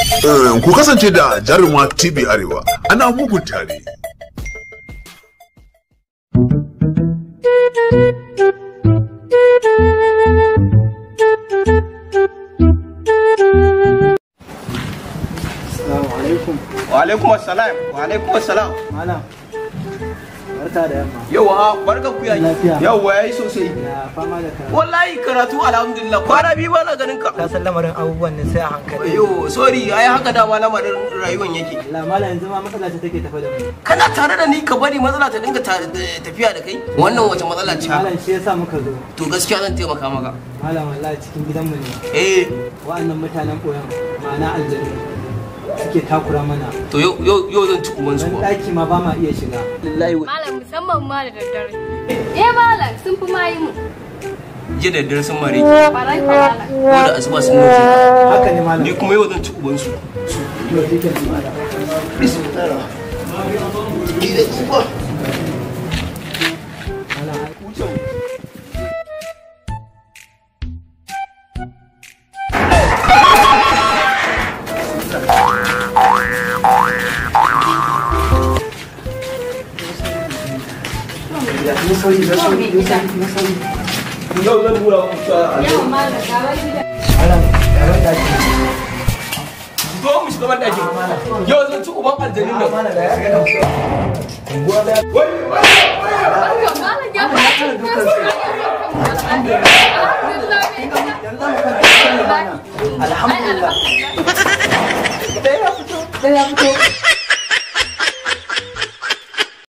Ku kasance da Jaruma TV Arewa, ana mugun tare. Wa alaikum assalam. Wa alaikum assalam. Malam. Barka da yamma. Yawa, barka ku yayi. Yawa yayi sosai. Ya fama da karatu. Wallahi karatu alhamdulillah. Kwana biyu ba na ganin ka. Ka san lamarin abubuwan ne sai a hankali. Yo, sorry, ai haka dama lamarin rayuwan yake. Allah malam yanzu ma matsala ce take tafe da mu. Kana tare da ni ka bari matsala ta dinga tafiya da kai? Wannan wace matsala ce? Malam shi yasa muka zo. To gaskiya zan taimaka maka. Malam wallahi cikin gidanmu ne. Wa'annan mutanen koyan ma'ana aljanu suke takura mana. To yau zan ci uban su. Daki ma ba ma iya shiga. Malam musamman ma da daddare. Malam sun fi ma yi mu. Je da daddare sun mare. Barai malam. Ko da asuba sun mutu. Haka ne malam. Ni kuma yau zan ci uban su. To dike ne malam. Bismillah. Gida uba. Malam Wucin. Yau zan nuna muku cewa Yawan malam ga wani gida. malam gaban daki. zo mu shiga ban daki. Yau zan ci uban aljanin nan. Malam da ya ga da su. Unguwa da Wai Barka malam ya fara cin kasu. alhamdulillah. Alhamdulillah. Da ya fito.